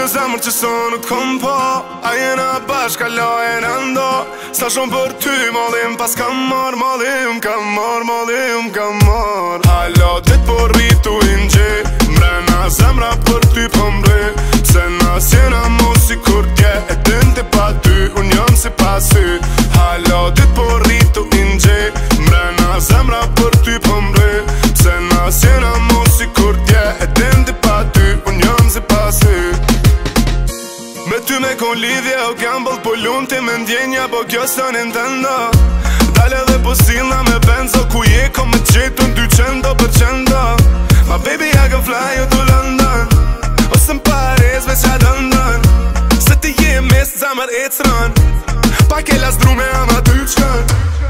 e zemër që sa nuk kom po, a jena bashka lojën endo. Sa shumë për ty malim, pas kam marr malim, kam marr. Halo dit po rritu ingje, mrena zemra për ty po mre. Pse nas jena mos si kur dje, e din të pa ty, unë jam si pasy. Halo dit po rritu ingje, mrena zemra për ty po mre. Pse nas jena mos si kur dje, e din të pa ty, unë jam si pasy. Me ty me kon lidhje o gamble, po lunë ti me ndjenja, po kjo së Nintendo. Dale dhe po silna me benzo, ku je ko me qetu në 200%. My baby I can fly you to London, ose në Paris veç a London. Se ti je mes zamër e cran, pa ke las drume ama ty qkan.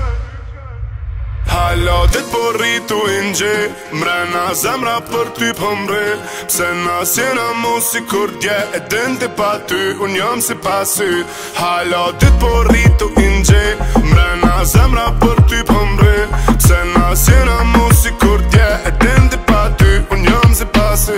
Halo dit po rritu ingje, mrena zemra për ty po mre. Pse nas jena mos si kur dje, e din të pa ty, unë jam si pasy. Halo dit po rritu ingje, mrena zemra për ty po mre. Pse nas jena mos si kur dje, e din të pa ty, unë jam si pasy.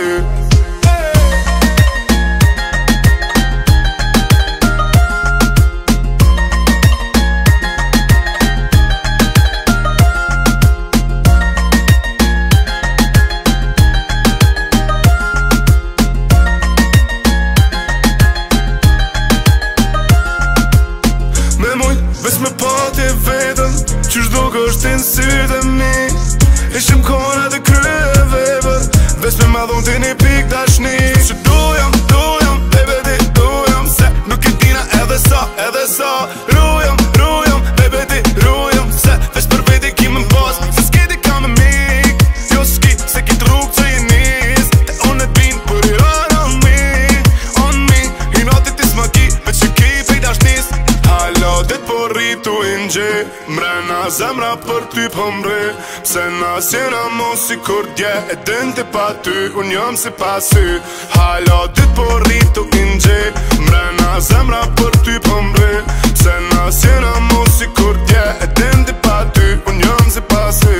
Ves me pati vetën, qysh do kështë në sytë e mi. Ishim kona dhe krye vepër, ves me madhon të një pik dashni. Që dujam, baby ti dujam, se nuk i tina edhe sa. Rujam, baby ti rujam, se ves për veti ki më pas. Se s'keti ka me mik, jo s'ki, se ki truk që i nis. Te unë e t'bin për i run on me. I nati ti s'ma ki, veç që ki pej dashnis. Halo dit po rritu ingje, mrena zemra për ty po mre. Pse nas jena mos si kur dje, e din të pa ty, unë jam si pasy. Halo dit po rritu ingje, mrena zemra për ty po mre. Pse nas jena mos si kur dje, e din të pa ty, unë jam si pasy.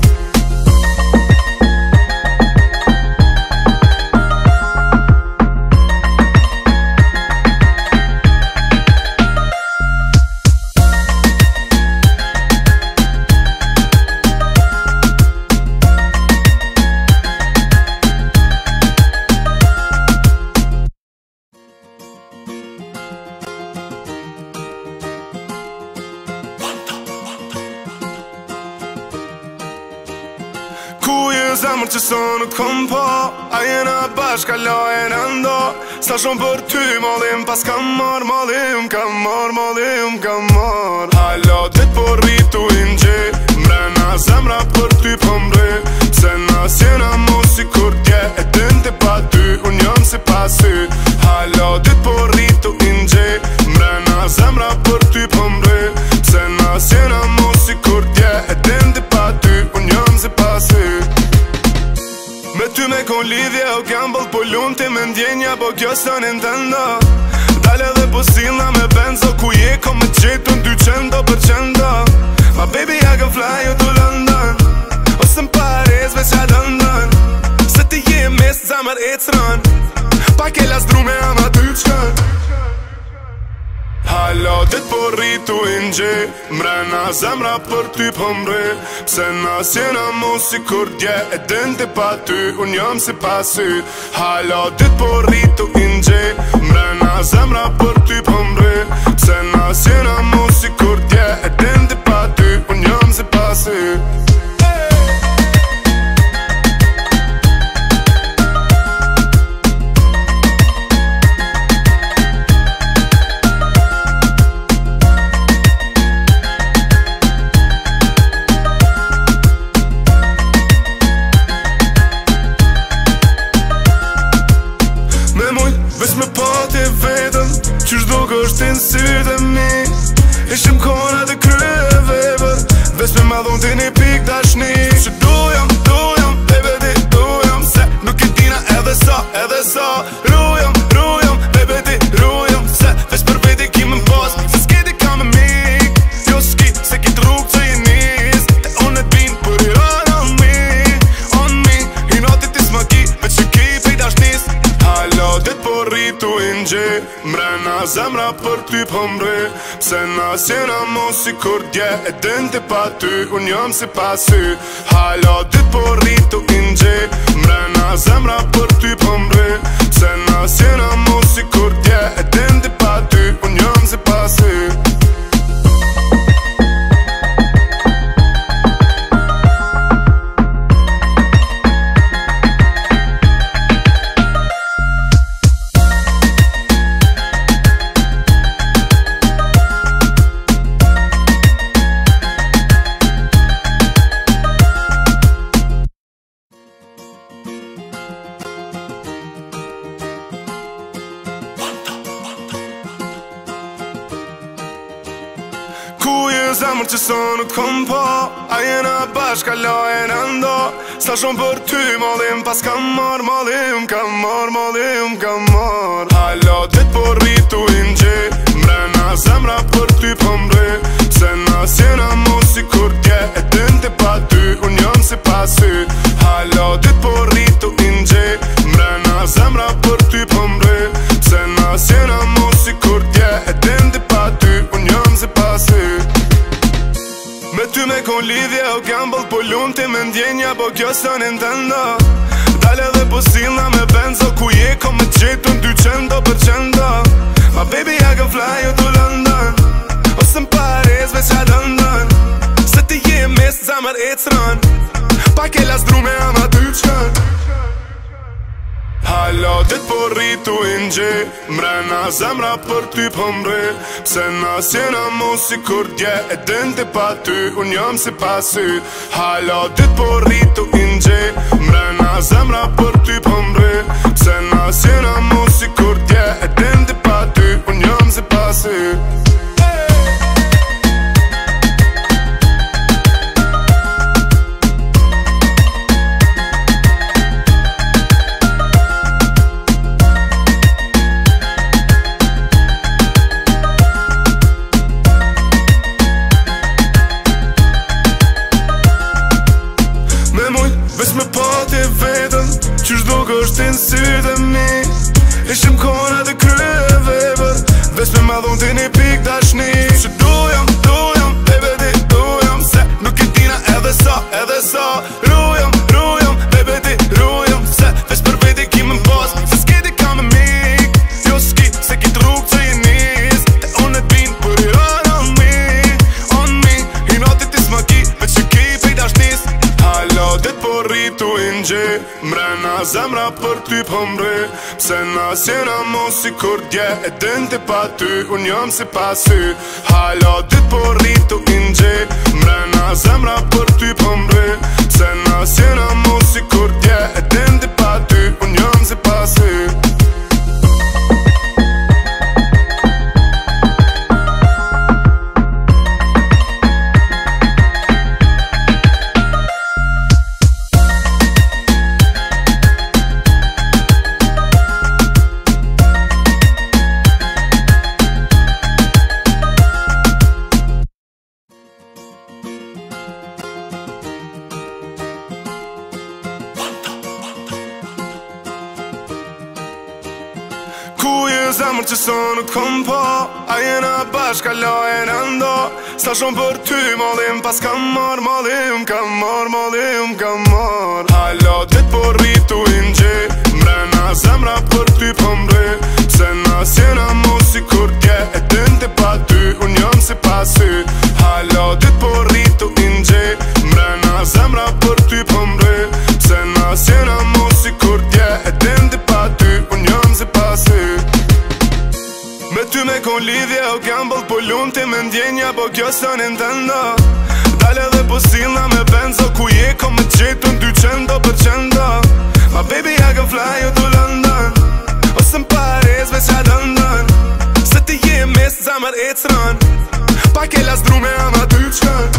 Ku je zemër që sa nuk kom po, a jena bashka lojën endo. Sa shumë për ty malim, pas kam marr malim, kam marr. Halo dit po rritu ingje, mrena zemra për ty po mre. Pse nas jena mos si kur dje, e din të pa ty, unë jam si pasy. Halo dit po rritu ingje, mrena zemra për ty po mre. Pse nas jena mos si kur dje, e din të pa ty, unë jam si pasy. Me ty me kon lidhje o gamble, po lunë ti me ndjenja, po kjo së Nintendo. Dale dhe po silna me benzo, ku je ko me qetu në 200%. My baby I can fly you to London, ose në Paris veç a London. Se ti je mes zamër e cran, pa ke las drume ama ty qkan. Halo dit po rritu ingje, mrena zemra për ty po mre. Pse nas jena mos si kur dje, e din të pa ty, unë jam si pasy. Halo dit po rritu ingje, mrena zemra për ty po mre. Pse nas jena mos si kur dje, e din të pa ty, unë jam si pasy. Ves me pati vetën, qysh do kështë në sytë e mi. s'jena mo si kur dje e dinte pa ty, unë jam si pasy. Hala dit po rritu ingje, mrena zemra për ty po mre. Pse na s'jena mo si kur dje e dinte pa ty, unë jam si pasy. Ku je zemër që sa nuk kom po, a jena bashka lajen endo. Sa shumë për ty malim, pas kam mar malim, kam mar malim, kam mar. Halo dit po rritu ingje, mrena zemra për ty po mre. Pse na s'jena mo si kur dje e dinte pa ty, unë jam si pasy. Halo dit po rritu ingje, mrena zemra për ty po mre. Pse na s'jena mo si kur dje e dinte pa ty, unë jam si pasy. Me ty me kon lidhje o gamble, po lumë ti me ndjenja, po kjo së Nintendo. Dale dhe po silna me benzo, ku je ko me gjetu në 200%. My baby I can fly you to London, ose në Paris veç a London. Se ti je mes zamër e cëran, pa ke las drume ama ty qën. Halo dit po rritu ingje, mrena zemra për ty po mre. Pse na s'jena mo si kur dje e dinte pa ty, unë jam si pasy. Halo dit po rritu ingje, mrena zemra për ty po mre. Pse na s'jena mo si kur dje e dinte pa ty, unë jam si pasy. Me pati vetën, qysh do kështë në sytë e mi. Ishim kona dhe krye vepër, veç me madhon të një pik dashni. Që dujam, baby di dujam, se nuk e tina edhe sa, Rujam, baby di rujam, se veç për veti ki më mbos, se s'ki di ka me mik. Jo s'ki, se ki të rrug që i nis, e unë e din për i on me. I notit ti s'ma ki, veç që ki pej dashnis. Halo dit po rritu ingje, mrena zemra për ty po mre. Pse na s'jena mo si kur dje e dinte pa ty, unë jam si pasy. Halo dit po rritu ingje, mrena zemra për ty po mre. Pse na s'jena mo si kur dje e dinte pa ty, unë jam si pasy. Ku je zemër që sa nuk kom po, a jena bashka lajen endo. Sa shumë për ty malim, pas kam mar malim, kam mar. Halo dit po rritu ingje, mrena zemra për ty po mre. Pse na s'jena mo si kur dje e dinte pa ty, unë jam si pasy. Halo dit po rritu ingje, mrena zemra për ty po mre. Pse na s'jena mo si kur dje e dinte pa ty, unë jam si pasy. Me ty me kon lidhje o gamble, po lumë ti me ndjenja, po kjo së Nintendo. Dale dhe po silna me benzo, ku je ko me gjetu në 200%. My baby I can fly you to London, ose në Paris veç a London. Se ti je mes zamër e cëran, pa ke las drume ama ty qën.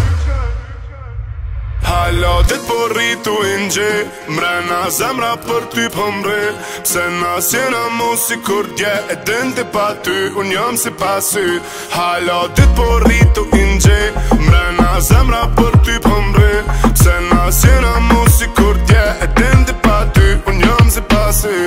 Halo dit po rritu ingje, mrena zemra për ty po mre. Pse na s'jena mo si kur dje e dinte pa ty, unë jam si pasy. Halo dit po rritu ingje, mrena zemra për ty po mre. Pse na s'jena mo si kur dje e dinte pa ty, unë jam si pasy.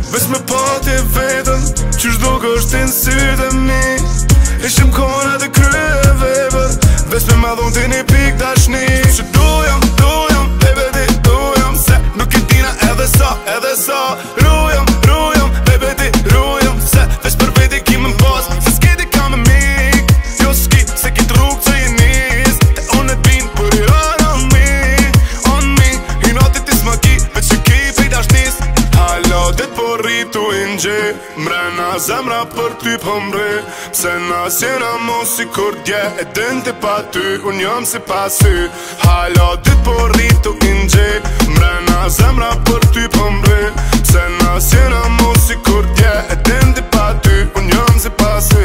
Ves me pati vetën qysh duk është në sytë e mi. Ishim kona dhe krye vepër, ves me madhon të një pik dashni. Që dujam, baby ti dujam, se nuk i tina edhe sa, Rujam, baby ti rujam, se ves për veti ki më pas, se s'ki ti ka me mik. Jo s'ki, se ki truk që i nis, te unë e t'bin për i on me. I notit ti s'ma ki, me që ki pej dashnis. Halo dit po rritu i ngje, mrena zemra për ty po mre. Pse nas jena mos si kur dje, e din ti pa ty, unë jam si pasy. Halo dit po rritu i ngje, mrena zemra për ty po mre. Pse nas jena mos si kur dje, e din ti pa ty, unë jam si pasy.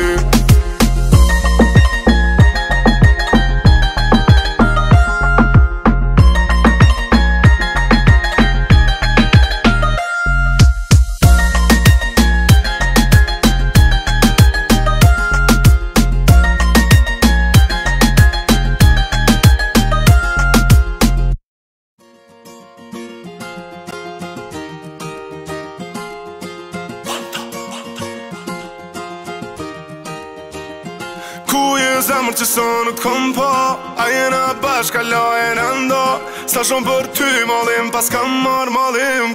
Ku je zemër që sa nuk kom po, a jena bashka lajen endo. Sa shumë për ty mollim, pas kam marr mollim,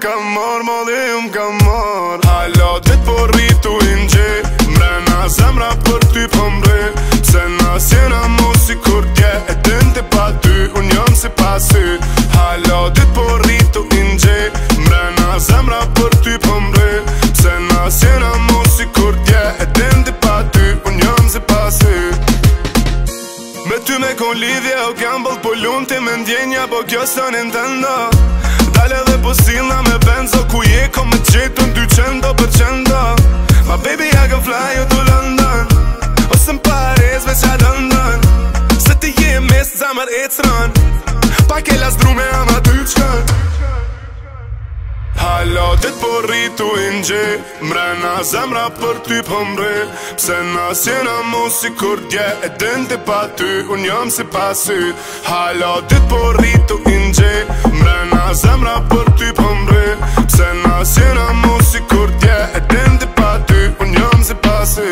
Halo dit po rritu i ngje, mrena zemra për ty po mre. Pse nas jena mos si kur dje, e din ti pa ty, unë jam si pasy. Halo dit po rritu i ngje, mrena zemra për ty po mre. Pse nas jena mos si kur dje, e din ti pa ty, unë jam si pasy. Me ty me kon lidhje o gamble, po lunë ti me ndjenja, po kjo së Nintendo. Dale dhe po silna me benzo, ku je ko me gjetu në 200%. Ma baby I can fly you to London, ose në Paris veç a London. Se ti je mes zamër e cran, pa ke las drume ama ty qkan. Halo dit po rritu i ngje, mrena zemra për ty po mre. Pse nas jena mos si kur dje, e din ti pa ty, unë jam si pasy. Halo dit po rritu i ngje, mrena zemra për ty po mre. Pse nas jena mos si kur dje, e din ti pa ty, unë jam si pasy.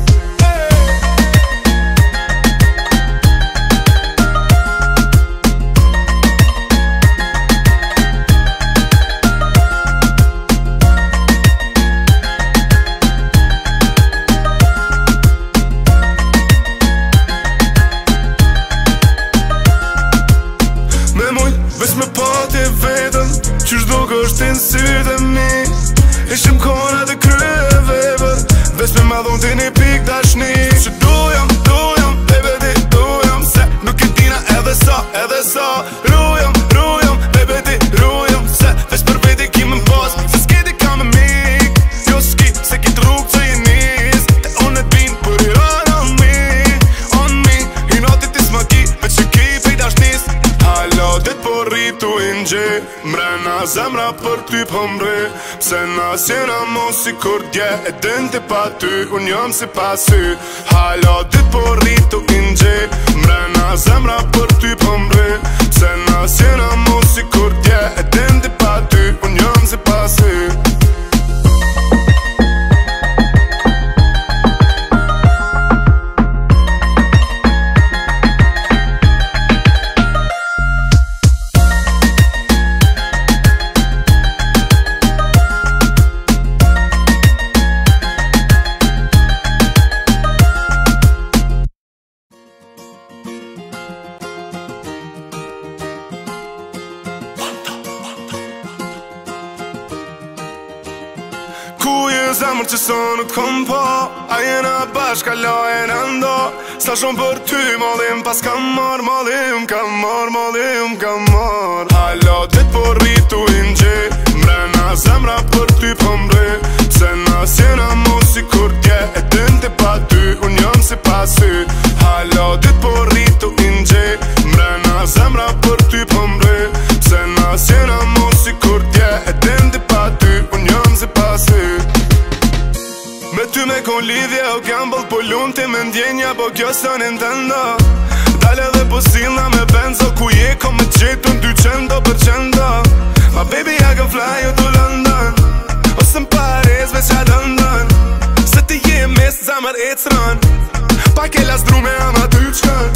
Ves me pati vetën qysh duk është në sytë e mi. Ishim kona dhe krye vepër, ves me madhon të një pik dashni. Që dujam, baby ti dujam, se nuk i tina edhe sa, Rujam, baby ti rujam, se ves për veti ki më pas, se s'ki ti ka me mik. Jo s'ki, se ki truk që i nis, te unë e t'bin për i on me. I notit ti s'ma ki, me që ki pej dashnis. Halo dit po rritu i ngje, mrena zemra për ty po mre. Pse nas jena mos si kur dje, e din ti pa ty, unë jam si pasy. Halo dit po rritu i ngje, mrena zemra për ty po mre. Pse nas jena mos si kur dje, e din ti pa ty, unë jam si pasy. Ku je zemër që sa nuk kom po, a jena bashka lajen endo. Sa shumë për ty mollim, pas kam marr mollim, Halo dit po rritu i ngje, mrena zemra për ty po mre. Pse nas jena mos si kur dje, e din ti pa ty, unë jam si pasy. Halo dit po rritu i ngje, mrena zemra për ty po mre. Pse nas jena mos si kur dje, e din ti pa ty, unë jam si pasy. Me ty me kon lidhje o gamble, po lunë ti me ndjenja, po kjo së Nintendo. Dale dhe po silna me benzo, ku je ko me gjetu në 200%. Ma baby I can fly you to London, Ose në Paris, veç a London. Se ti je mes zamër e cran, pa ke las drume ama ty qën.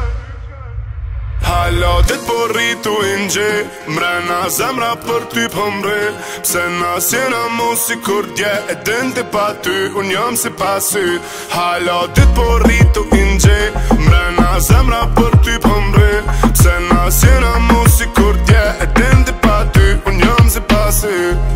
Halo dit po rritu i nxe, mrena zemra për ty pëmre. Pse nas jena mu si kur dje, e din ti pa ty, unë jam si pasy. Halo dit po rritu i nxe, mrena zemra për ty pëmre. Pse nas jena mu si kur dje, e din ti pa ty, unë jam si pasy.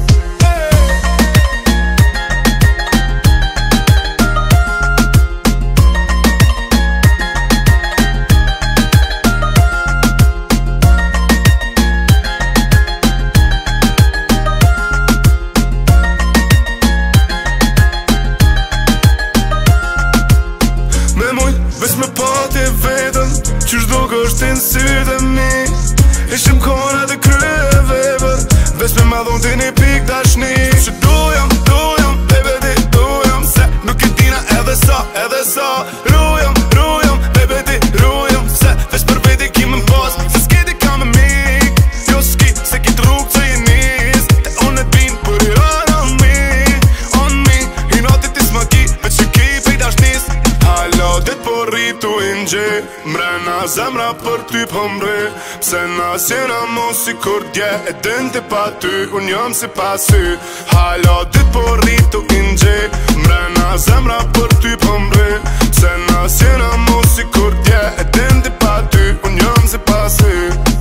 Vesh me pati vetën, qysh do kështë në sytë e mi. Ishim kona dhe krye vepër, vesh me madhon të një pik dashni. Që dujam, bebe ti dujam, se nuk e tina edhe sa, Rujam, bebe ti rujam, se vesh për veti ki më pas, se s'keti ka me mik. Jo s'ki, se ki truk që i nis, e unë e t'bin për i run on me. I nati ti s'ma ki, veç që ki pej dashnis. Halo dit po rritu i nxe, mrena zemra për ty pëmre. Pse nas jena mu si kur dje, e din ti pa ty, unë jam si pasy. Halo dit po rritu i nxe, mrena zemra për ty pëmre. Pse nas jena mu si kur dje, e din ti pa ty, unë jam si pasy.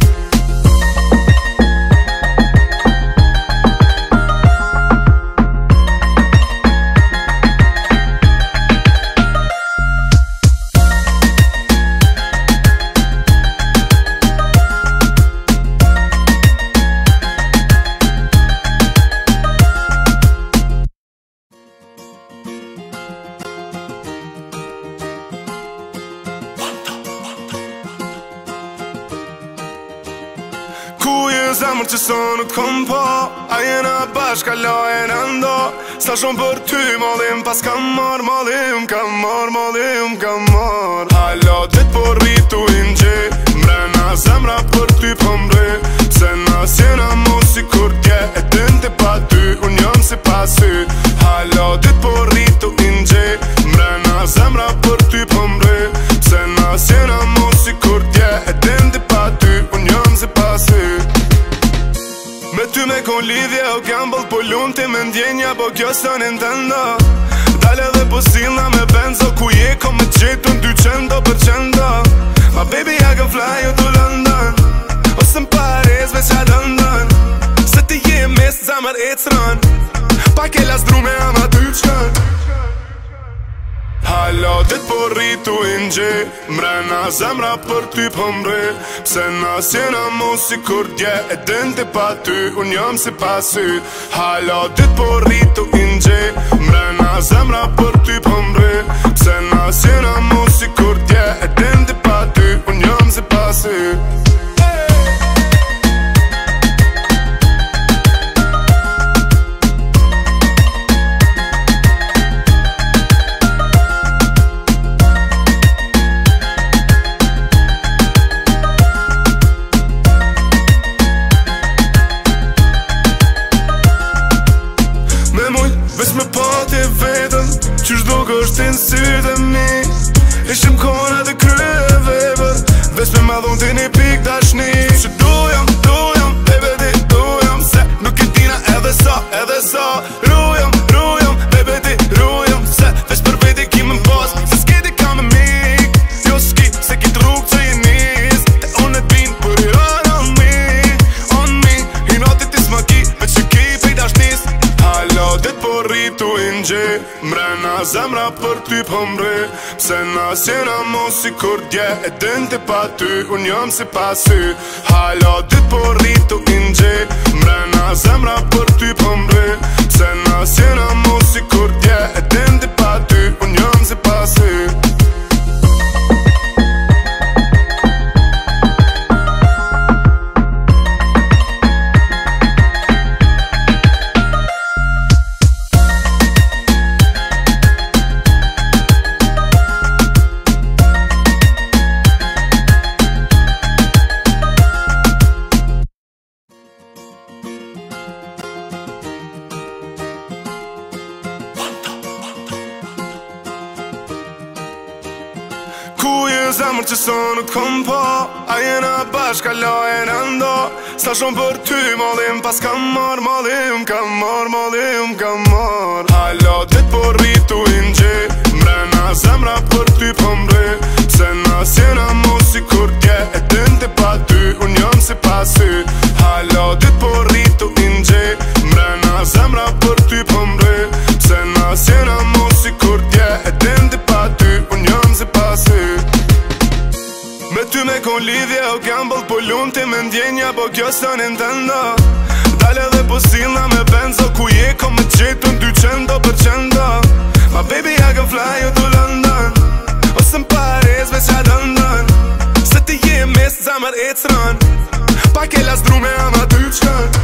Ku je zemër që sa nuk kom po, a jena bashka lajen endo. Sa shumë për ty malim, pas kam marr malim. Halo dit po rritu i nxe, mrena zemra për ty pëmre. Pse nas jena mu si kur dje, e din ti pa ty, unë jam si pasy. Halo dit po rritu i nxe, mrena zemra për ty pëmre. Pse nas jena mu si kur dje, e din ti pa ty, unë jam si pasy. Me ty me kon lidhje o gamble, po lumë ti me ndjenja, po kjo së Nintendo. Dale dhe po silna me benzo, ku je kom me qetën 200%. My baby I can fly you to London, ose në Paris veç a London. Se ti je mes zamër e cran, pa ke las drume ama ty qën. Halo dit po rritu i nxe, mrena zemra për ty pëmre. Pse nas jena mu si kur dje, e din ti pa ty, unë jam si pasy. Halo dit po rritu i nxe, mrena zemra për ty pëmre. Pse nas jena mu si kur dje, e din ti pa ty, unë jam si pasy. Vesh me pati vetën, qysh do kështë në sytë e mi. Ishim kona dhe krye vepër, vesh me madhon të një pik dashni. Që dujam, bebe ti dujam, se nuk e tina edhe sa, Rujam, bebe ti rujam, se vesh për veti ki më pas, se s'keti ka me mik. Jo s'ki, se ki truk që i nis, e unë e t'bin për i run on me. I nati ti s'ma ki, veç që ki pej dashnis. Halo dit po rritu i nxe, mrena zemra për ty pëmre. Pse nas jena mu si kur dje, e din ti pa ty, unë jam si pasy. Halo dit po rritu i nxe, mrena zemra për ty pëmre. Pse nas jena mu si kur dje, e din ti pa ty, unë jam si pasy. Ku je zemër që sa nuk kom pa, a jena bashka lajen endo. Sta shumë për ty malim, pas kam mar malim, kam mar malim, kam mar. Halo dit po rritu ingje, mrena zemra për ty po mre. Pse nas jena mu si kur dje, e din të pa ty, unë jam si pasy. Halo dit po rritu ingje, mrena zemra për ty po mre. Pse nas jena mu si kur dje, e din të pa ty, unë jam si pasy. Me ty me kon lidhje o gamble, po lumë ti me ndjenja, po kjo së Nintendo. Dale dhe po silna me benzo, ku je ko me gjetun 200%. My baby I can fly you to London, ose në Paris veç a dëndën. Se ti je mes zamër e cërën, pa ke las drume ama ty qën.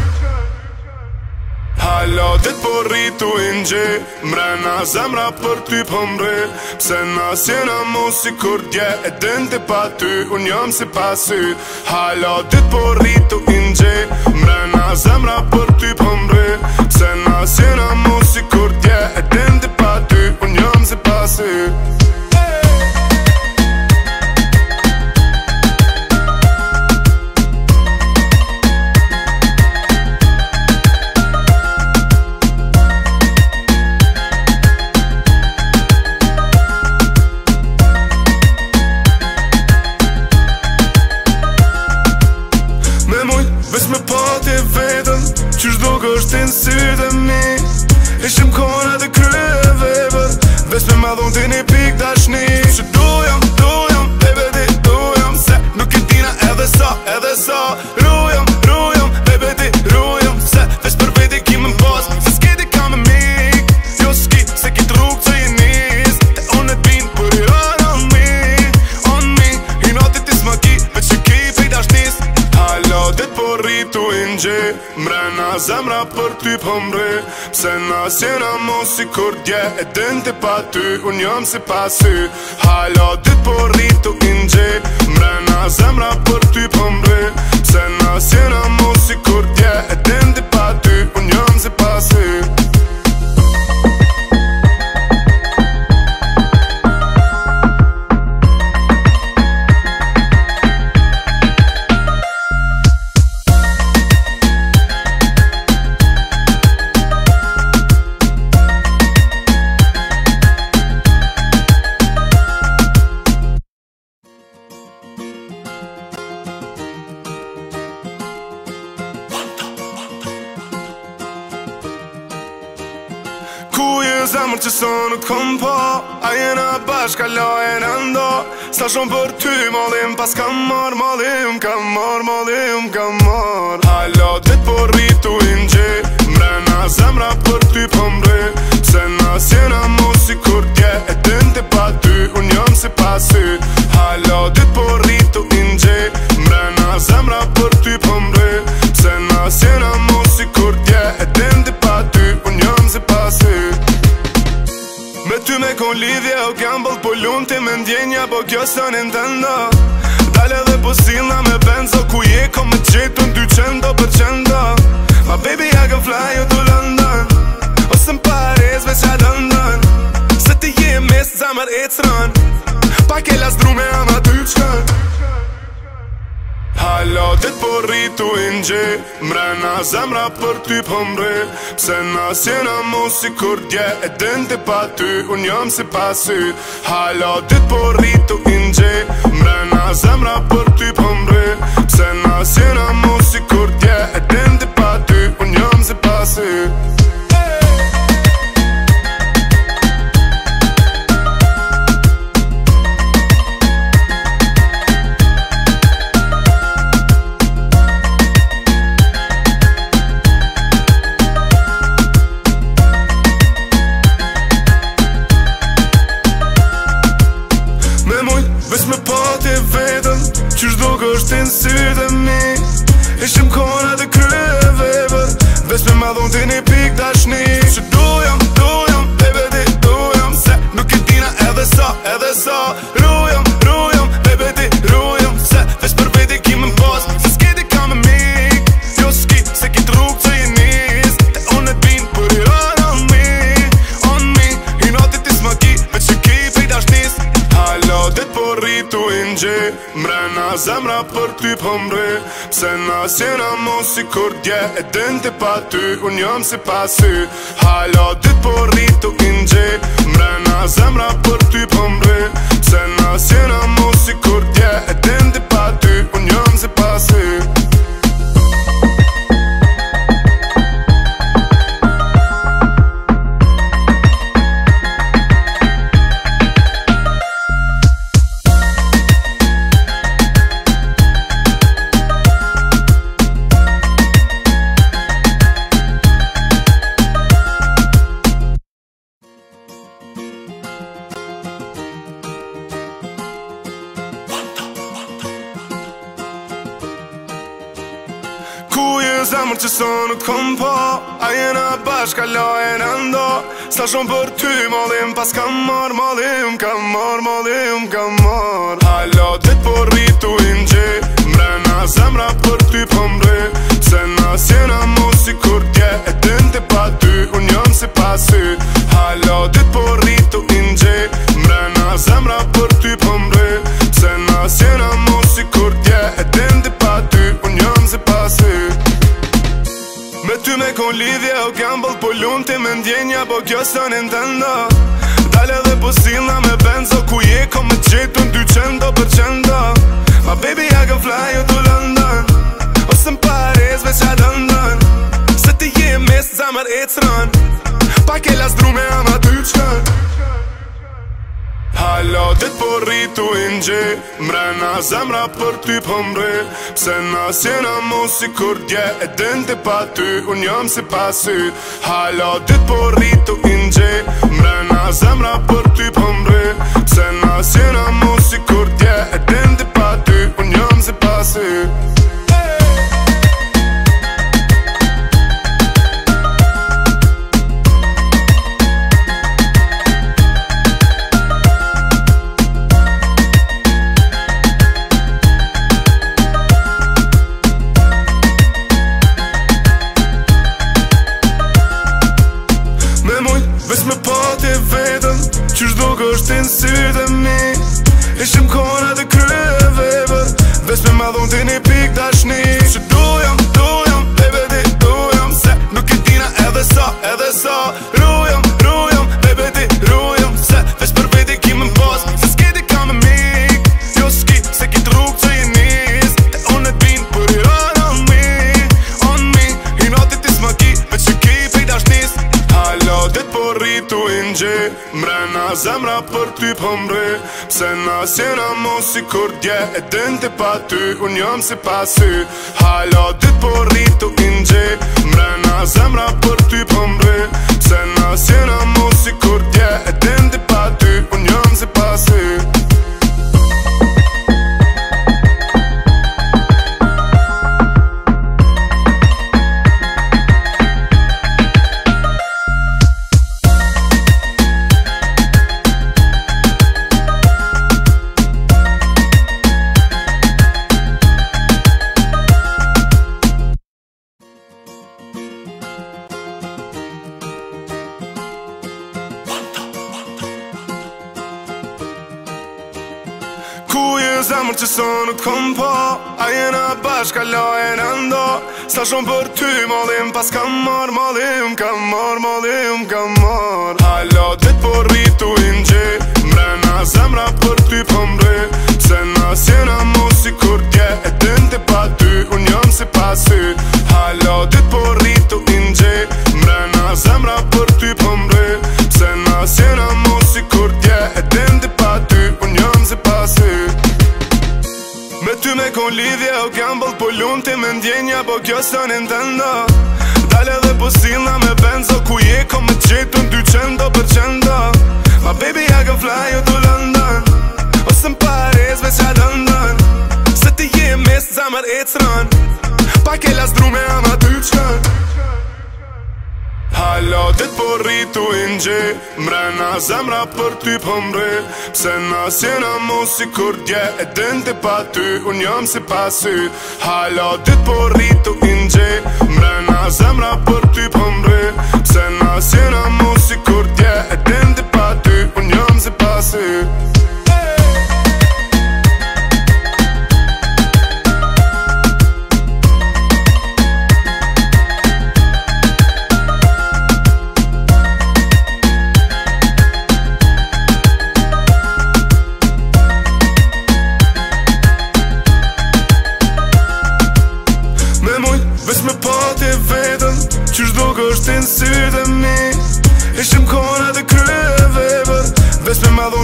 Halo dit po rritu ingje, mrena zemra për ty po mre. Pse nas jena mu si kur dje, e din të pa ty, unë jam si pasy. Halo dit po rritu ingje, mrena zemra për ty po mre. Pse nas jena mu si kur dje, e din të pa ty, unë jam si pasy. Vesh me pati vetën, qysh do kështë në sytë e mi. Ishim kona dhe krye vepër, vesh me madhon të një pik dashni. Që dujam, baby ti dujam, se nuk e tina edhe sa, Rujam, baby ti rujam, se vesh për veti ki më mbos, se s'ki ti ka me mik. Jo s'ki, se ki truk që i nis, te unë e bin për i on me. I noti ti s'ma ki, veç që ki pej dashnis. Halo dit po rritu ingje, mrena zemra për ty po mre. Pse nas jena mu si kur dje, e din të pa ty, unë jam si pasy. Halo dit po rritu ingje, mrena zemra për ty po mre. Pse nas jena mu si kur dje, e din të pa ty, unë jam si pasy. Ku je zemër që sa nuk kom pa, a jena bashka lajen endo. Sta shumë për ty malim, pas kam mar malim, kam mar malim, kam mar. Halo dit po rritu ingje, mrena zemra për ty po mre. Pse nas jena mu si kur dje, e din të pa ty, unë jam si pasy. Halo dit po rritu ingje, mrena zemra për ty po mre. Pse nas jena mu si kur dje, e din të pa ty, unë jam si pasy. Me ty me kon lidhje o gamble, po lumë ti me ndjenja, po kjo së Nintendo. Dale dhe po silna me benzo, ku je ko me gjetun 200%. My baby I can fly you to London, ose në Paris veç a dëndën. Se ti je mes zamër e cërën, pa ke las drume ama ty qën. Halo dit po rritu ingje, mrena zemra për ty po mre. Pse nas jena mu si kur dje, e din të pa ty, unë jam si pasy. Halo dit po rritu ingje, mrena zemra për ty po mre. Pse nas jena mu si kur dje, e din të pa ty, unë jam si pasy. Vesh me pati vetën, qysh do kështë në sytë e mi. Ishim kona dhe krye vepër, vesh me madhon të një pik ingje mrena zemra për ty pëmre. Pse na sjena mos si kur dje e dinte pa ty, unë jam si pasy. Hala dit po rritu ingje mrena zemra për ty pëmre. Pse na sjena mos si kur dje e dinte pa ty, unë jam si pasy. Ku je zemër që sa nuk kom po, a jena bashka lajen endo. Sta shumë për ty malim, pas kam mar malim, kam mar malim, kam mar. Hala dit po rritu ingje mrena zemra për ty pëmre. Pse na sjena mos si kur dje e dinte pa ty, unë jam si pasy. Hala dit po rritu ingje mrena zemra për ty pëmre. Pse na sjena mos si kur dje e dinte pa ty, unë jam si pasy. Me ty me kon lidhje o gamble, po lunë ti me ndjenja, po kjo së Nintendo. Dale dhe po silna me benzo, ku je ko me gjetu në 200%. Ma baby I can fly you to London, ose në Paris veç a London. Se ti je mes zamër e cran, pa ke las drume ama ty qën. Hala dit po rritu ingje mrena zemra për ty pëmre. Pse na sjena mos si kur dje e dinte pa ty, unë jam si pasy. Hala dit po rritu ingje mrena zemra për ty pëmre. Pse na sjena mos si kur dje e dinte pa ty, unë jam si pasy. Vesh me pati vetën, qysh do kështin sytë e mi. Ishim kona dhe krye vepër, vesh me madhon të një pik dashni. Që dujam, bebe ti dujam, se nuk e tina edhe sa, Rujam, bebe ti rujam, se vesh për veti ki më pas, se s'ki ti ka me mik. Jo s'ki, se ki truk që i nis, te unë e din për i run on me. I noti ti s'ma ki, veç që ki pej dashnis. Hala dit po rritu ingje mrena zemra për ty pëmre. Pse na sjena mos si kur dje e dinte pa ty, unë jam si pasy. Hala dit po rritu ingje mrena zemra për ty pëmre. Pse na sjena mos si kur dje e dinte pa ty, unë jam si pasy. Ku je zemër që sa nuk kom po, a jena bashka lajen endo. Sta shumë për ty malim, pas kam mar malim, kam mar malim, kam mar. Hala dit po rritu ingje mrena zemra për ty pëmre. Pse na sjena mos si kur dje e dinte pa ty, unë jam si pasy. Hala dit po rritu ingje mrena zemra për ty pëmre. Pse na sjena mos si kur dje e dinte pa ty, unë jam si pasy. Me ty me kon lidhje o gamble, po lunë ti me ndjenja, po kjo së Nintendo. Dale dhe po silna me benzo, ku je ko me gjetu në 200%. Ma baby I can fly you to London, ose në Paris veç a London. Se ti je mes zamër e cran, pa ke las drume ama ty qën. Hala dit po rritu ingje mrena zemra për ty pëmre. Pse na sjena mos si kur dje e dinte pa ty, unë jam si pasy. Hala dit po rritu ingje mrena zemra për ty pëmre. Pse na sjena mos si kur dje e dinte pa ty, unë jam si pasy.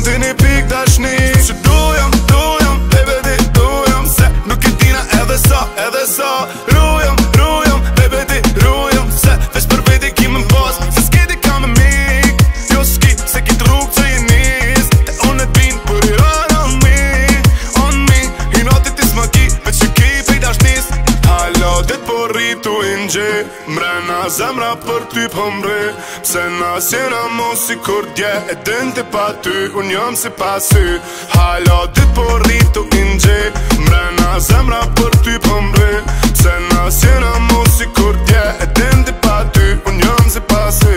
ti një pik dashni. Që dujëm, baby ti dujëm, se nuk e tina edhe sa Rujëm, baby ti rujëm, se veç për veti ki më pas. Se s'ki ti ka me mik, jo s'ki, se ki truk që i nis. E unë e t'bin për i run on me I notit ti s'ma ki, veç që ki pej dashnis. Halo dit po rritu i nxi, mrena zemra për ty pëmri. Pse nas jena mos si kur dje, e din ti pa ty, unë jam si pasy. Halo dit po rritu i nxi, mrena zemra për ty pëmri. Pse nas jena mos si kur dje, e din ti pa ty, unë jam si pasy.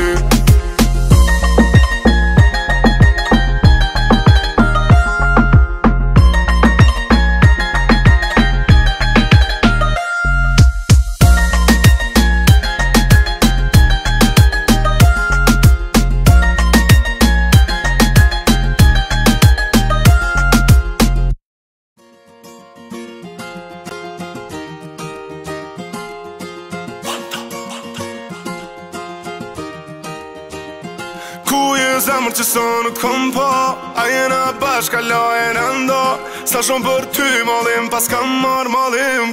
Ku je zemër që sa nuk kom po, a jena bashka lajen endo. Sa shumë për ty malim, pas kam mar malim.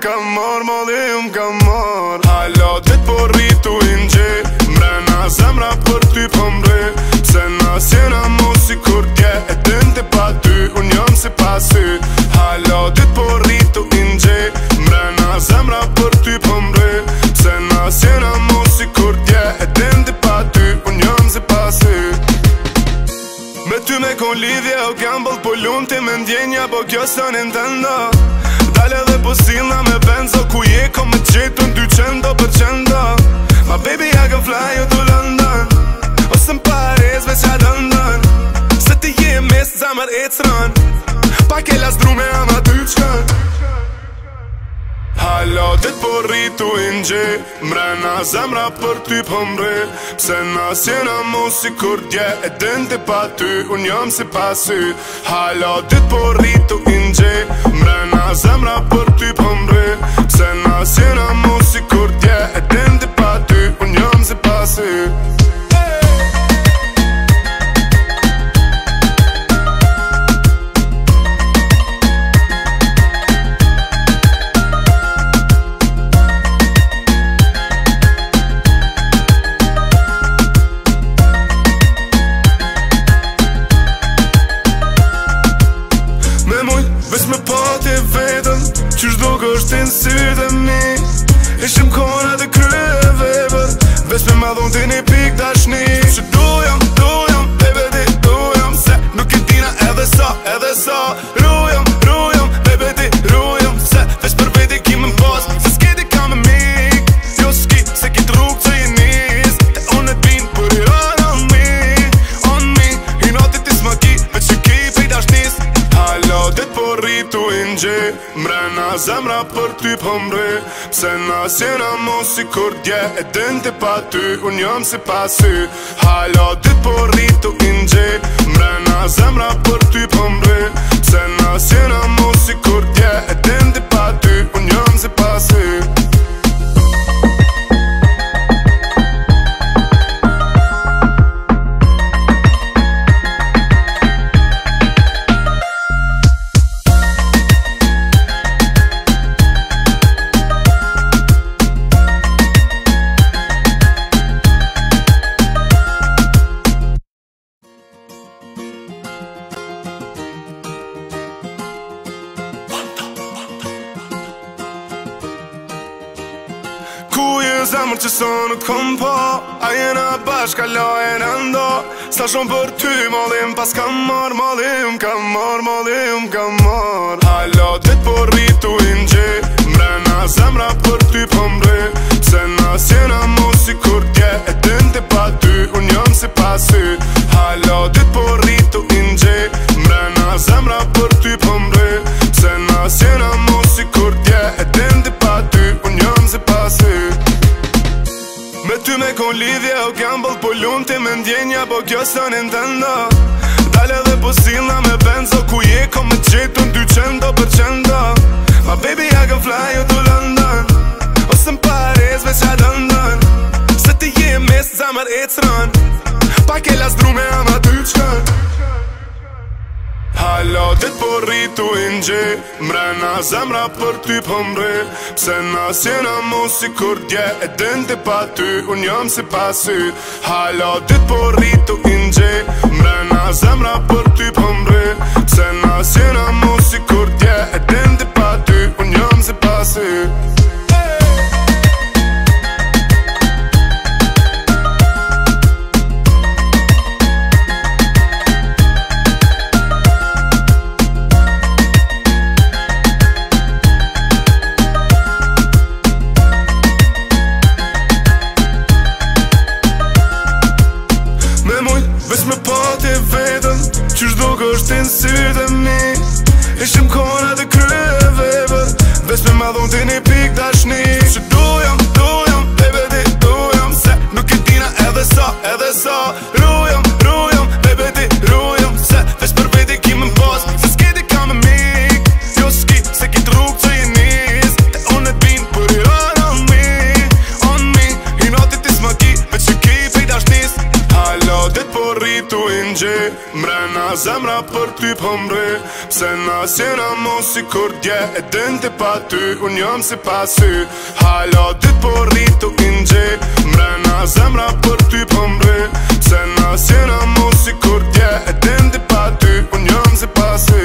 Halo dit po rritu i nxi, mrena zemra për ty pëmri. Pse nas jena mos si kur dje, e din ti pa ty, unë jam si pasy. Halo dit po rritu i nxi, mrena zemra për ty pëmri. Pse nas jena mos si kur dje, e din ti pa ty, unë jam si pasy. Me ty me kon lidhje o gamble, po lunë ti me ndjenja, po kjo së Nintendo. Dale dhe po silna me benzo, ku je kom me qetu në 200%. My baby I can fly you to London, ose në Paris veç a London. Se ti je mes zamër e cran, pa ke las drume ama ty qkan. Halo dit po rritu i nxi, mrena zemra për ty pëmri. Pse nas jena mos si kur dje, e din ti pa ty, unë jam si pasy. Halo dit po rritu i nxi, mrena zemra për ty pëmri. Pse nas jena mos si kur dje, e din ti pa ty, unë jam si pasy. Vesh me pati vetëm, qysh do kështë në sytë e mi. Ishim kona dhe krye vepër, vesh me madhun ti një pik dashni. Që dujëm, baby ti dujëm, se nuk e tina edhe sa Rujëm, baby ti rujëm, se vesh për veti ki më pas. Se s'ki ti ka me mik, jo s'ki, se ki truk që i nis. E unë e t'bin për i run on me I notit ti s'ma ki, veç që ki pej dashnis. Halo dit po rritu i nxi, mrena zemra për ty pëmri. Pse nas jena mos si kur dje, e din ti pa ty, unë jam si pasy. Halo dit po rritu i nxi, mrena zemra për ty pëmri. Pse nas jena mos si kur dje, e din ti pa ty, unë jam si pasy. Ku je zemër që sa nuk kom po, a jena bashka lajen endo. Sa shumë për ty malim, pas kam mar malim. Halo dit po rritu i nxi, mrena zemra për ty pëmri. Pse nas jena mos si kur dje, e din ti pa ty, unë jam si pasy. Halo dit po rritu i nxi, mrena zemra për ty pëmri. Pse nas jena mos si kur dje, e din ti pa ty, unë jam si pasy. Me ty me kon lidhje o gamble, po lunë ti me ndjenja, po kjo së Nintendo. Dale dhe po silna me benzo, ku je kom me qetu në 200%. My baby I can fly you to London, ose në Paris veç a London. Se ti je mes zamër e cran, pa ke las drume ama ty qkan. dit po rritu i ngje mrena zemra për ty po mre. Pse nas jena mos si kur dje e dinte pa ty unë jam si pasy. Hala dit po rritu i ngje mrena zemra për ty po mre. Pse nas jena mos si kur dje e dinte pa ty unë jam si pasy. Vesh me pati vetën qysh do kështë në sytë e mi. Ishim kona dhe krye vepër vesh me madhon të një pik dashni. Që dujam, baby ti dujam. Se nuk e tina edhe sa Rujam, baby ti rujam. Se vesh për veti ki më pas se s'keti ka me mik. Jo s'ki, se ki truk që i nis. Te unë e t'bin për i rën on me. I nati ti s'ma ki veç që ki pej dashnis. Halo dit po rritu i ngje mrena zemra për ty po mre. Pse nas jena mos si kur dje e dinte pa ty unë jam si pasy. Halo dit po rritu i ngje mrena zemra për ty po mre. Pse nas jena mos si kur dje e dinte pa ty unë jam si pasy.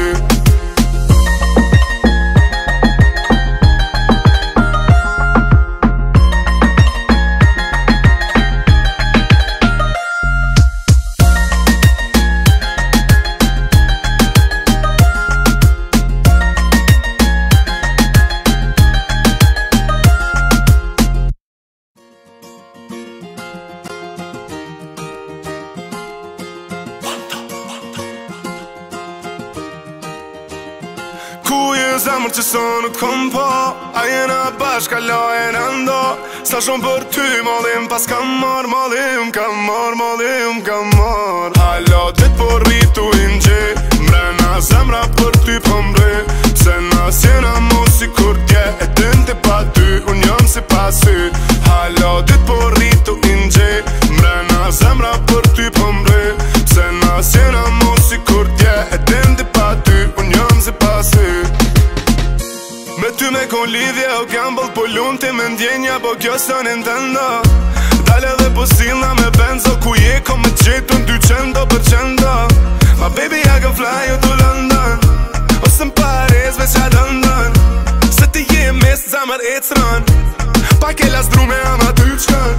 Ku je zemër që sa nuk kom po. A jena bashka lajen endo. Sa shumë për ty malim pas kam mar. Halo dit po rritu i ngje mrena zemra për ty po mre. Pse nas jena mos si kur dje e dinte pa ty unë jam si pasy. Halo dit po rritu i ngje mrena zemra për ty po mre. Pse nas jena mos si kur dje e dinte pa ty unë jam si pasy. Me ty me kon lidhje o gamble po lunti me ndjenja po kjo së Nintendo. Dale dhe po silna me benzo ku je ko me gjetu në 200%. Ma baby I can fly you to London ose në Paris veç a London. Se ti je mes zamër e cëran pa ke las drume ama ty qën.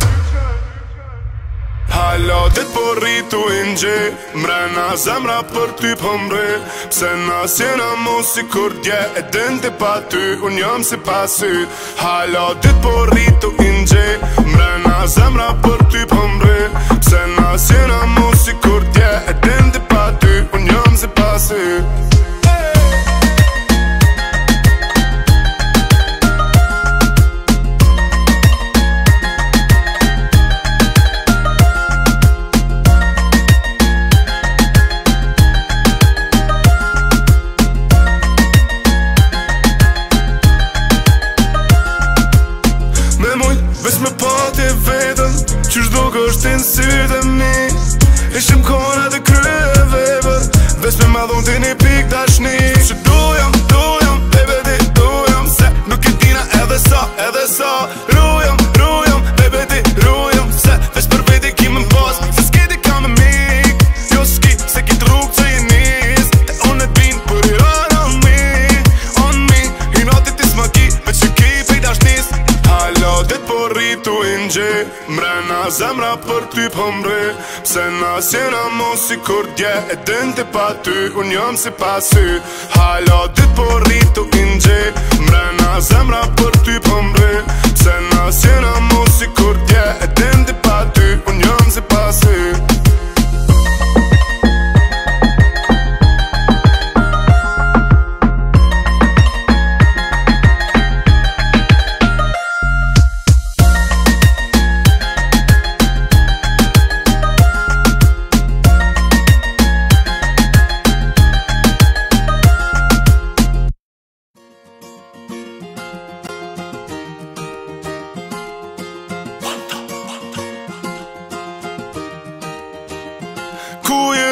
Halo dit po rritu i ngje mrena zemra për ty po mre. Pse nas jena mos si kur dje e dinte pa ty unë jam si pasy. Halo dit po rritu i ngje mrena zemra për ty po mre. Pse nas jena mos si kur dje e dinte pa ty unë jam si pasy. Vesh me pati vetën qysh do kështë në sytë e mi. Ishim kona dhe krye vepër vesh me madhon të një pik dashni. Që dujam, baby ti dujam. Se nuk e tina edhe sa Rujam, baby ti rujam. Se vesh për veti ki më pas se s'keti ka me mik. Jo s'ki, se ki truk që i nis. Te unë e t'bin për i rën on me. I nati ti s'ma ki veç që ki pej dashnis. Halo dit po rritu i ngje mrena zemra për ty po mre. Pse nas jena mos si kur dje e dinte pa ty unë jam si pasy. Halo dit po rritu i ngje mrena zemra për ty po mre. Pse nas jena mos si kur dje e dinte pa ty unë jam si pasy.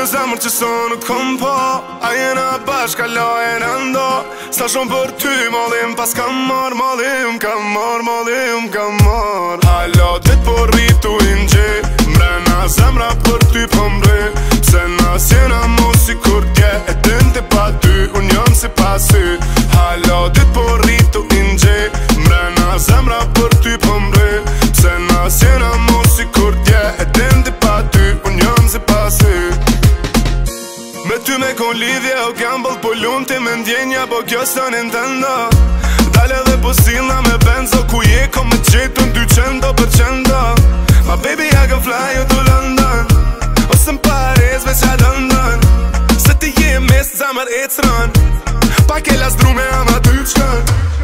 zemër që sa nuk kom pa, a jena bashka lajen endo. Sa shumë për ty malim, pas kam marr malim, kam marr malim, kam marr. Halo dit po rritu ingje, mrena zemra për ty po mre. Pse nas jena mu si kur dje, e dinte pa ty, unë jam si pasy. Halo dit po rritu ingje, mrena zemra për ty po mre. Pse nas jena mu si kur dje, e dinte pa ty, unë jam si pasy. Me ty me kon lidhje o gamble, po lumë ti me ndjenja, po kjo së Nintendo. Dale dhe po silna me benzo, ku je ko me gjetu në 200%. Ma baby I can fly you to London, ose në Paris me qa London. Se ti je mes zamër e cëran, pa ke las drume ama ty qën.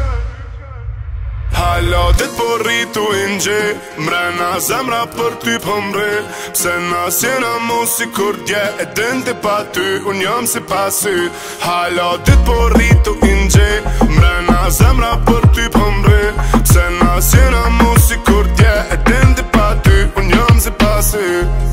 Halo dit po rritu ingje, mrena zemra për ty po mre. Pse nas jena mu si kur dje, e dinte pa ty, unë jam si pasy. Halo dit po rritu ingje, mrena zemra për ty po mre. Pse nas jena mu si kur dje, e dinte pa ty, unë jam si pasy.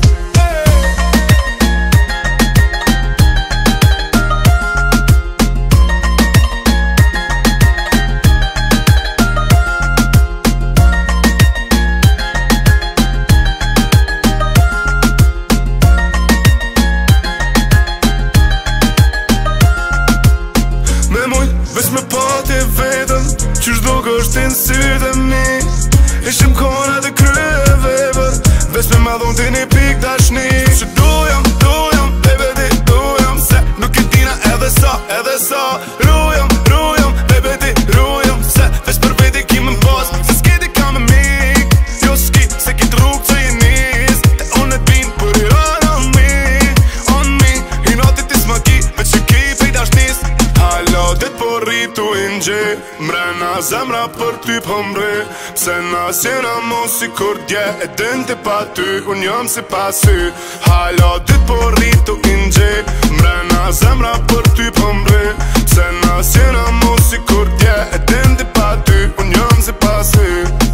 Vesh me pati vetën, qysh do kështë në syrët e mi. Ishim kona dhe krye vepër, vesh me madhon të një pik dashni. Që dujam, baby di dujam, se nuk i tina edhe sa, Rujam, baby di rujam, se vesh për veti ki më pas, se s'ki di ka me mik. Jo s'ki, se ki truk që i nis, te unë e t'bin për i on me. I notit ti s'ma ki, veç që ki pej dashnis. Halo dit po rritu ingje, mrena zemra për ty po mre. Pse nas jena mu si kur dje, e dinte pa ty, unë jam si pasy. Halo dit po rritu ingje, mrena zemra për ty po mre. Pse nas jena mu si kur dje, e dinte pa ty, unë jam si pasy.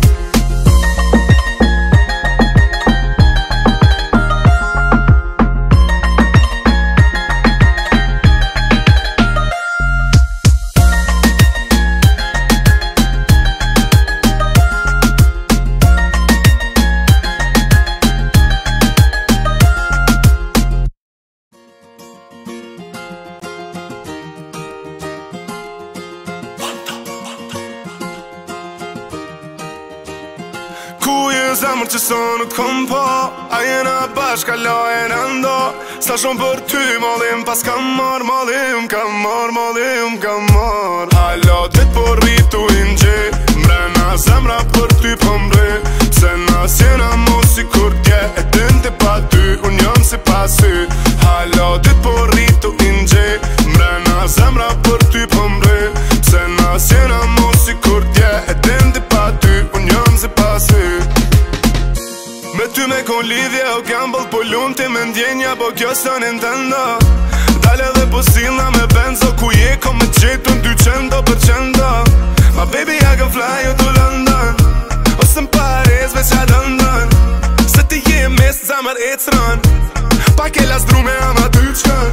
Ku je zemër që sa nuk kom pa, a jena bashka lajen endo. Sa shumë për ty malim, pas kam marr malim, kam marr malim, kam marr. Halo dit po rritu ingje, mrena zemra për ty po mre. Pse nas jena mu si kur dje, e dinte pa ty, unë jam si pasy. Halo dit po rritu ingje, mrena zemra për ty po mre. Pse nas jena mu si kur dje, e dinte pa ty, unë jam si pasy. Me ty me kon lidhje o gamble, po lumë ti me ndjenja, po kjo së Nintendo. Dale dhe po silna me benzo, ku je ko me gjetu në 200%. Ma baby I can fly you to London, ose në Paris me qa London. Se ti je mes zamër e cëran, pa ke las drume ama ty qën.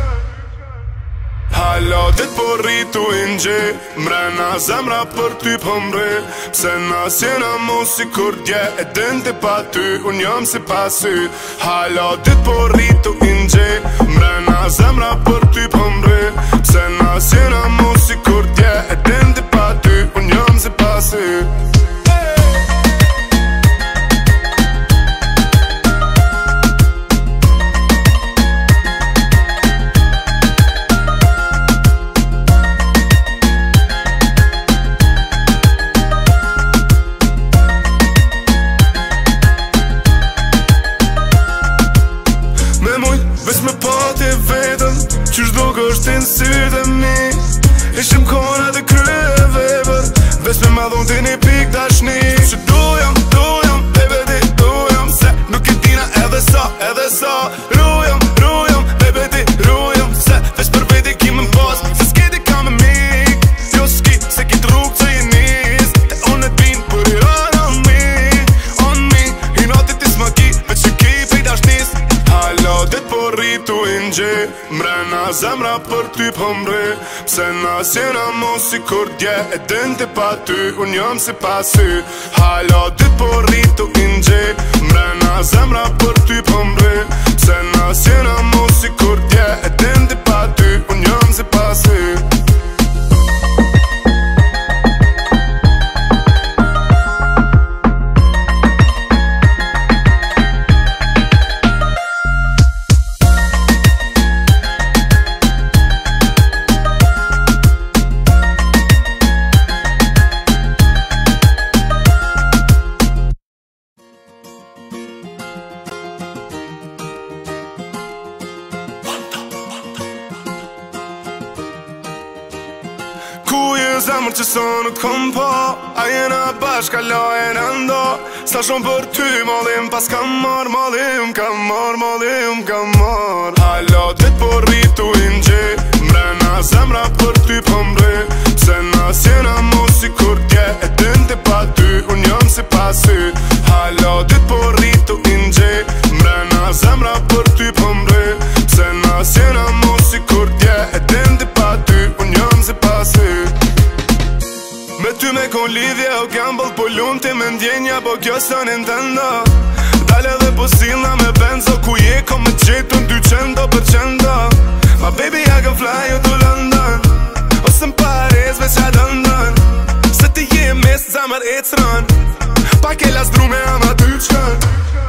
Halo dit po rritu ingje, mrena zemra për ty po mre. Pse nas jena mu si kur dje, e dinte pa ty, unë jam si pasy. Halo dit po rritu ingje, mrena zemra për ty po mre. Pse nas jena mu si kur dje, e dinte pa ty, unë jam si pasy. Vesh me pati vetën, qysh do kështë në syrët e mi. Ishim kona dhe krye vepër, vesh me madhon të një pik dashni. Që dujam, baby di dujam, se nuk i tina edhe sa, Rujam, baby di rujam, se vesh për veti ki më pas, se s'ki di ka me mik. Jo s'ki, se ki truk që i nis, te unë e t'bin për i on me. I notit ti s'ma ki, veç që ki pej dashnis. Halo dit po rritu ingje mrena zemra për ty pëmre. Pse na sjena mos si kur dje e dinte pa ty, unë jam si pasy. Hala dit po rritu ingje mrena zemra për ty pëmre. Pse na sjena mos si kur dje e dinte pa ty, unë jam si pasy. Ku je zemër që sa nuk kom po, a jena bashka lajen endo. Sa shumë për ty malim, pas kam marr malim, kam marr malim, kam marr. Hala dit po rritu ingje mrena zemra për ty pëmre. Pse na sjena mos si kur dje e dinte pa ty, unë jam si pasy. Hala dit po rritu ingje mrena zemra për ty pëmre. Pse na sjena mos si kur dje e dinte pa ty, unë jam si pasy. Me ty me kon lidhje o gamble, po lunë ti me ndjenja, po kjo së Nintendo. Dale dhe po silna me benzo, ku je ko me gjetu në 200%. Ma baby I can fly you to London, ose në Paris veç a London. Se ti je mes zamër e cran, pa ke las drume ama ty qën.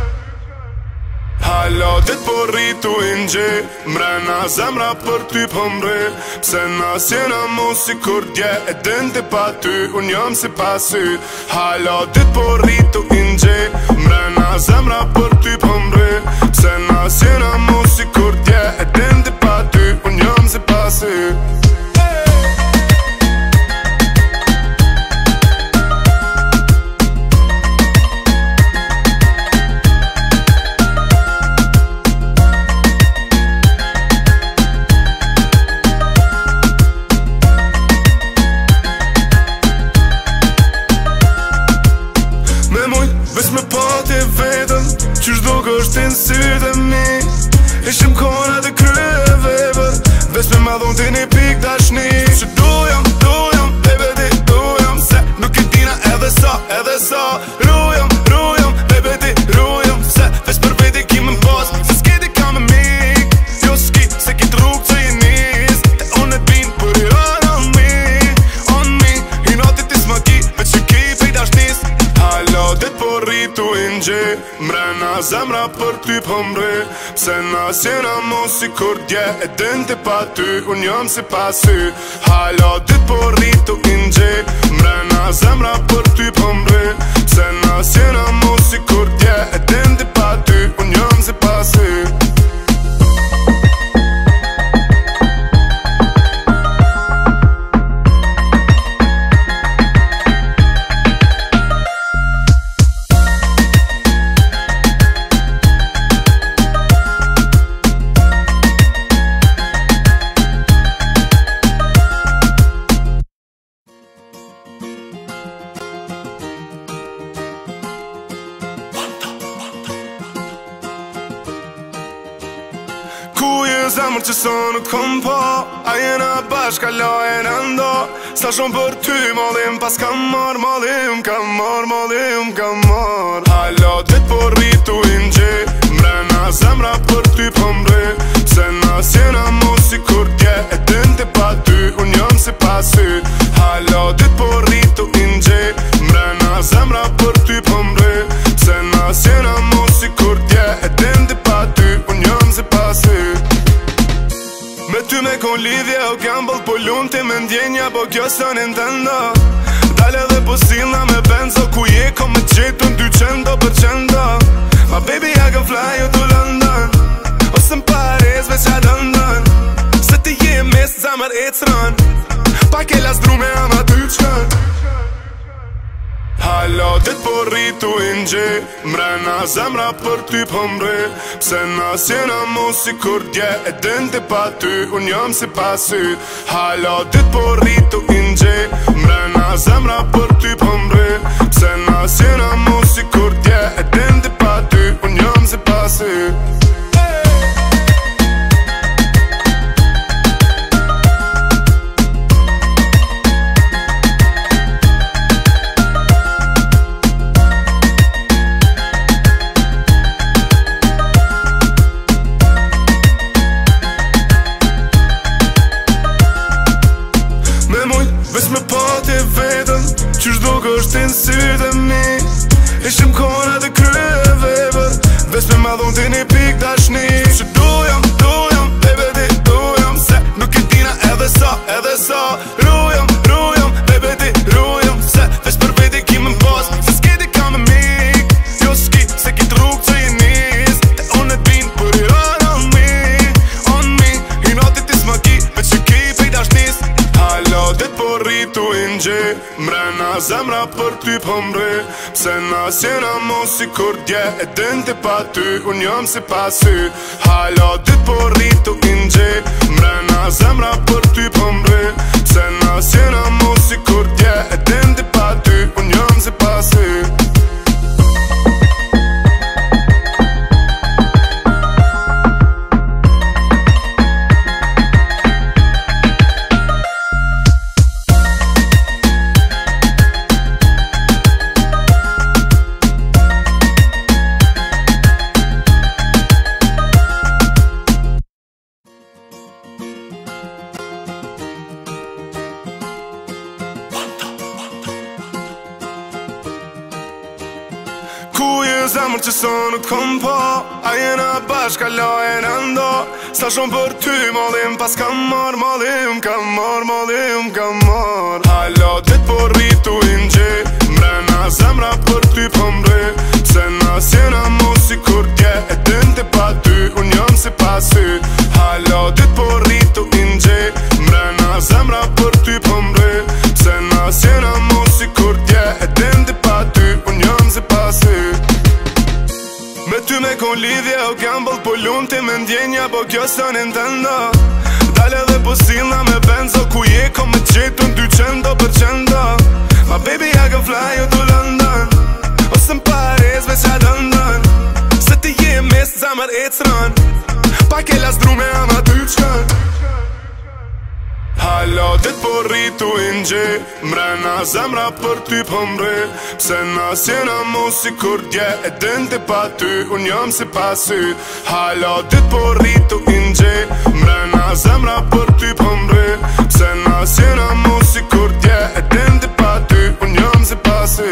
Hala dit po rritu ingje mrena zemra për ty pëmre. Pse na sjena mos si kur dje e dinte pa ty, unë jam si pasy. Hala dit po rritu ingje mrena zemra për ty pëmre. Pse na sjena mos si kur dje e dinte pa ty, unë jam si pasy. Vesh me pati vetën, qysh do kështë në sytë e mi. Ishim kona dhe krye vepër, vesh me madhon të një pik dashni. Që dujam, baby ti dujam, se nuk i tina edhe sa. Rujam, baby ti rujam, se vesh për veti ki më pas. Se s'keti ka me mik, jo s'ki, se ki truk që i nis. E unë e bin për i run on me, i noti ti s'ma ki, veç që ki pej dashnis. Hala dit po rritu ingje mrena zemra për ty pëmre. Pse na sjena mos si kur dje e dinte pa ty, unë jam si pasy. Hala dit po rritu ingje mrena zemra për ty pëmre. Pse na sjena mos si kur dje e dinte pa ty, unë jam si pasy. Ku je zemër që sa nuk kom po, a jena bashka lajen endo. Sa shumë për ty malim, pas kam marr malim, kam marr malim, kam marr. Hala dit po rritu ingje mrena zemra për ty pëmre. Pse na sjena mos si kur dje e dinte pa ty, unë jam si pasy. Hala dit po rritu ingje mrena zemra për ty pëmre. Pse na sjena mos si kur dje e dinte pa ty, unë jam si pasy. Me ty me kon lidhje o gamble, po lunë ti me ndjenja, po kjo së Nintendo. Dale dhe po silna me benzo, ku je ko me gjetu në 200%. Ma baby I can fly you to London, ose në Paris veç a London. Se ti je mes zamër e cran, pa ke las drume ama ty qën. Hala dit po rritu ingje mrena zemra për ty pëmre. Pse na sjena mos si kur dje e dinte pa ty, unë jam si pasy. Hala dit po rritu ingje mrena zemra për ty pëmre. Pse na sjena mos si kur dje e dinte pa ty, unë jam si pasy. është në sytë e mi. Ishim kona dhe kryeve bër, veç me madhon të një pik dashni. Që dujam, baby ti dujam, se nuk i tina edhe sa Rujam, baby ti rujam, se veç për veti ki më pas. Se s'ki ti ka me mik, jo s'ki, se ki truk që i nis. Te unë e din për i run on me I noti ti s'ma ki, veç që ki pej dashnis. Halo dit po rritu i nxi, mrena zemra për ty pëmri. Pse nas jena mos si kur dje, e din ti pa ty, unë jam si pasy. Halo dit po rritu i nxi, mrena zemra për ty pëmri. Pse nas jena mos si kur dje, e din ti pa ty, unë jam si pasy. Ku je zemër që sa nuk kom po, a jena bashka lajen endo. Sa shumë për ty malim, pas kam mar malim, kam mar. Halo dit po rritu i nxi, mrena zemra për ty pëmri. Pse nas jena mos si kur dje, e din ti pa ty, unë jam si pasy. Halo dit po rritu i nxi, mrena zemra për ty pëmri. Pse nas jena mos si kur dje, e din ti pa ty, unë jam si pasy. Me ty me kon lidhje o gamble, po lunë ti me ndjenja, po kjo së Nintendo. Dale dhe po silna me benzo, ku je ko me qetu në 200%. My baby I can fly you to London, ose në Paris veç a London. Se ti je mes zamër e cëran, pa ke las drume ama ty qën. Halo dit po rritu i nxi, mrena zemra për ty pëmri. Pse nas jena mos si kur dje, e din ti pa ty, unë jam si pasy. Halo dit po rritu i nxi, mrena zemra për ty pëmri. Pse nas jena mos si kur dje, e din ti pa ty, unë jam si pasy.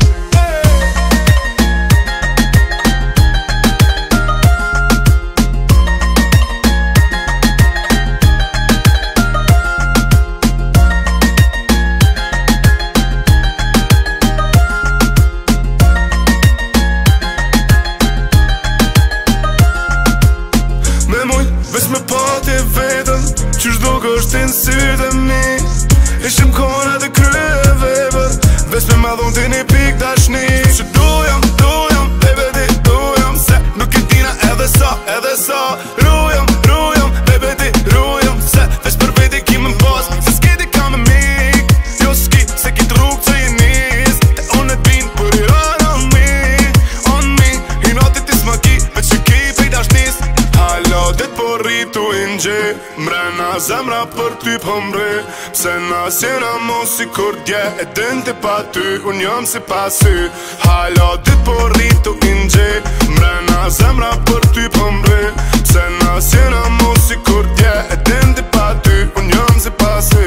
Me pati vetëm, qysh do kështë në sytë e mi. Ishim kona dhe kryeve bër, veç me madhon të një pik dashni. Që dujam, baby ti dujam, se nuk i tina edhe sa Rujam, baby ti rujam, se veç për veti ki më pas. Se s'ki ti ka me mik, jo s'ki, se ki truk që i nis. Te unë e din për i run on me I noti ti s'ma ki, veç që ki pej dashnis. Halo dit po rritu i nxi, mrena zemra për ty pëmri. Pse nas jena mos si kur dje, e din ti pa ty, unë jam si pasy. Halo dit po rritu i nxi, mrena zemra për ty pëmri. Pse nas jena mos si kur dje, e din ti pa ty, unë jam si pasy.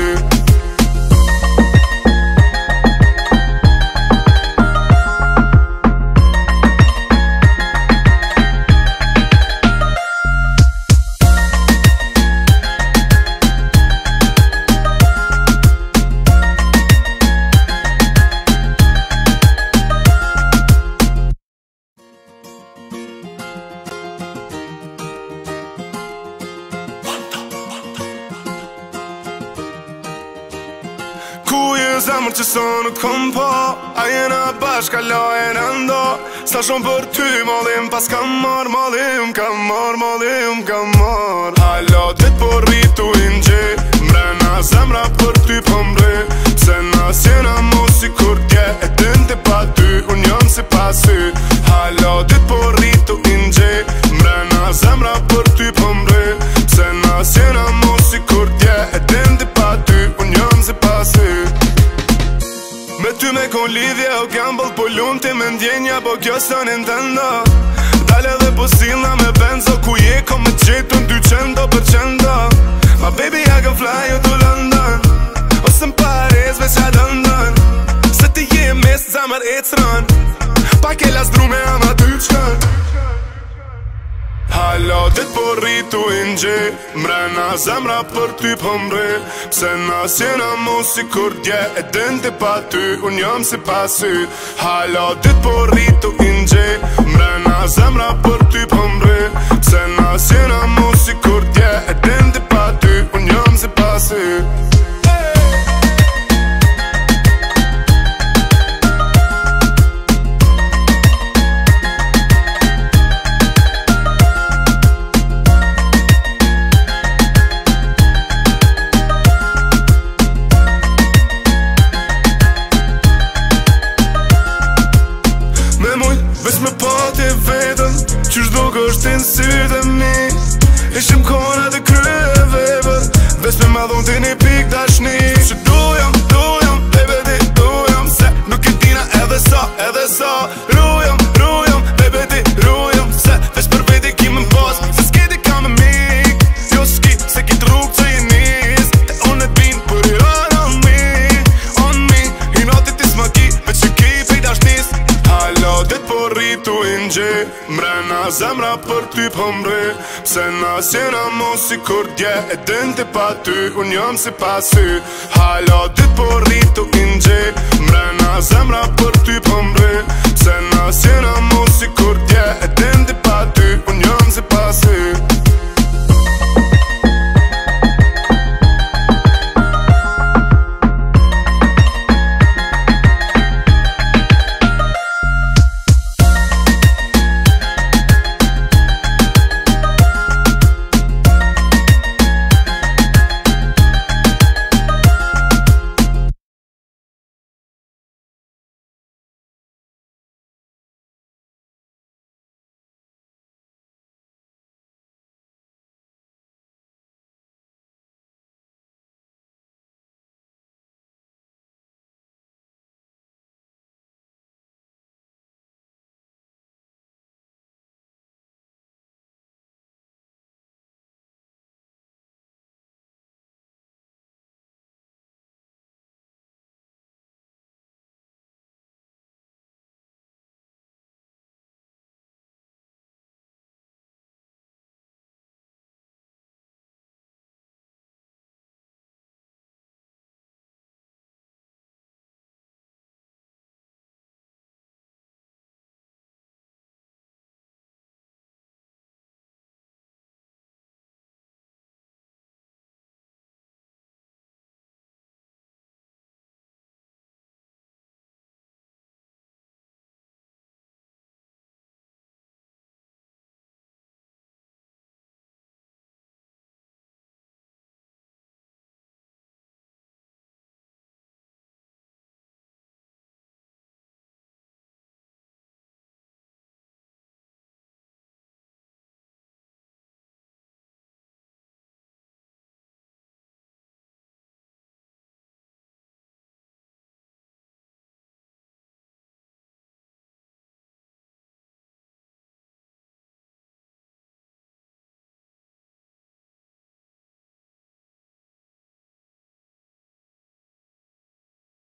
Ku je zemër që sa nuk kom po, a jena bashka lajen endo. Sa shumë për ty malim, pas kam mar malim. Halo dit po rritu i nxi, mrena zemra për ty pëmri. Pse nas jena mos si kur dje, e din ti pa ty, unë jam si pasy. Halo dit po rritu i nxi, mrena zemra për ty pëmri. Pse nas jena mos si kur dje, e din ti pa ty, unë jam si pasy. Me ty me kon lidhje o gamble, po lunë ti me ndjenja, po kjo së Nintendo. Dale dhe po silna me benzo, ku je ko me qetu në 200%. My baby I can fly you to London, ose në Paris veç a London. Se ti je mes dar ecran pa ke las drume ama ty qën Hala dit po rritu i ngje Mrena zemra për ty pëmre Pse nas jena mu si kur dje E dinte pa ty, unë jam si pasy Hala dit po rritu i ngje Mrena zemra për ty pëmre Pse nas jena mu si kur dje E dinte pa ty, unë jam si pasy Me pati vetën Qysh do kështin sytë e mi Ishim kona dhe krye vepër Ves me madhon të një pik dashni Që dujam, baby di dujam Se nuk e tina edhe sa Rujam, baby di rujam Se ves për veti ki më pas Se s'ki di ka me mik Jo s'ki, se ki të rrug që i nis E unë e bin për i on me I notit i s'ma ki Me që ki pej dashnis Halo dit po rritu i ngje Mrena zemra për ty pëmre Pse nas jena mu si kur dje E dinte pa ty, unë jam si pasy Halo dit po rritu i ngje Mrena zemra për ty pëmre Pse nas jena mu si kur dje E dinte pa ty, unë jam si pasy